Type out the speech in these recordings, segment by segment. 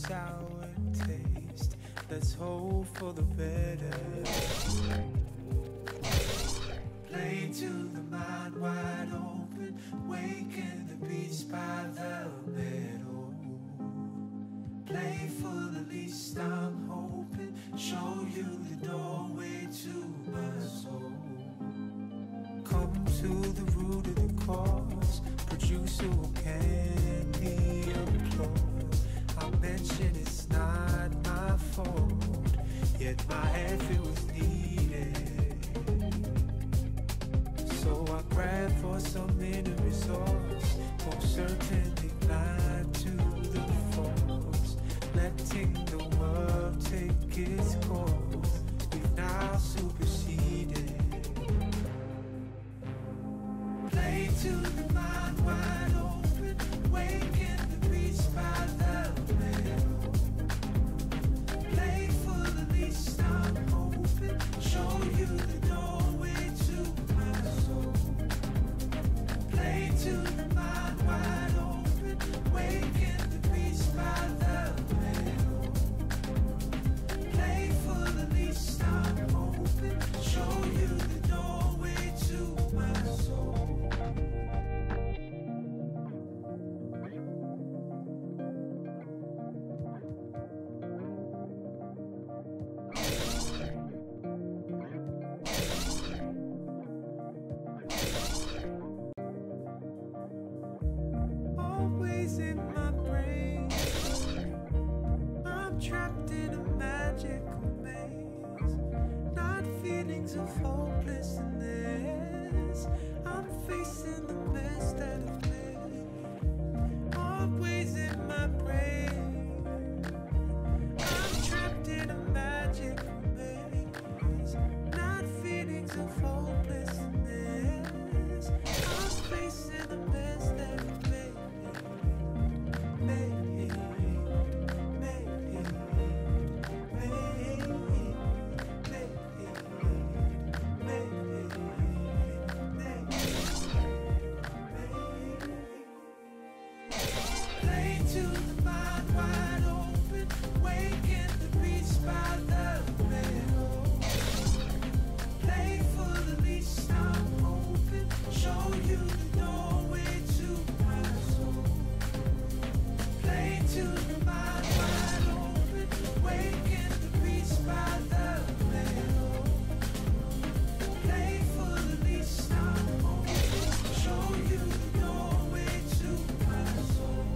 sour taste. Let's hope for the better. Play to the mind wide open, waken the beats by the middle. Play for the least I'm hoping, show you the doorway to my soul. Come to the root of the cause, producer who can be applause. I mention it's not my fault, yet my effort was needed. So I grab for some inner resource, most certainly blind to the force. Letting the world take its course, we've now superseded. Play to the mind wide open, waken the beats by the middle. Play for the least I'm hoping, show you the doorway to my soul. Play to the mind wide open, waken the beats by the middle. Play for the least I'm hoping, show you the doorway to my soul. Always in my brain, I'm trapped in a magical maze. Not feelings of hopelessness, I'm facing the mess that I've made. Always in my brain, I'm trapped in a magical maze. Not feelings of hopelessness, I'm facing the mess that I've made. Play to the mind wide open, waken the beats by the middle. Play for the least I'm hoping, show you the doorway to my soul. Play to the mind wide open, waken the beats by the middle. Play for the least I'm hoping, show you the doorway to my soul.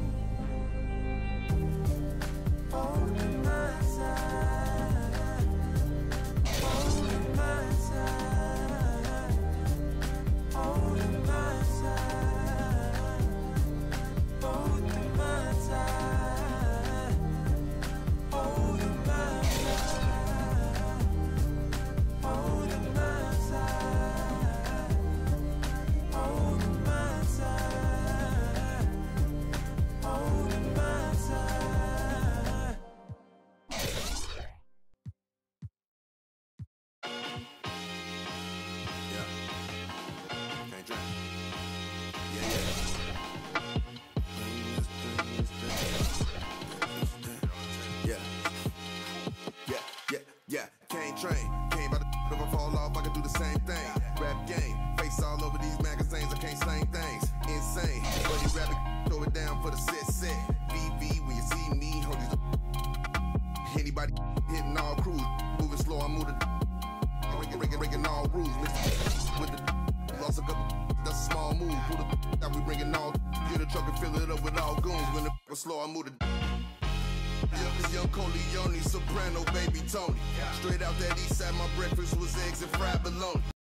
Hold in my side, hold in my side, hold in my side, hold in my side, hold in my side, hold in my side, hold in my side, hold in my side. Yeah. Can't drink. Yeah, yeah. Yeah. Yeah, yeah, yeah. Can't train. Can't by the if I fall off, I can do the same thing. Rap game. Face all over these magazines, I can't slang things. Insane. But you rap it, throw it down for the set. VV, when you see me, hold these. Anybody hitting all crews. Moving slow, I move the. Breaking all rules. With the lost a couple, that's a small move. Who the that we bringing all? Get the truck and fill it up with all goons. When the was slow, I move the. Young Coleone, soprano, baby Tony. Straight out that east side, my breakfast was eggs and fried bologna.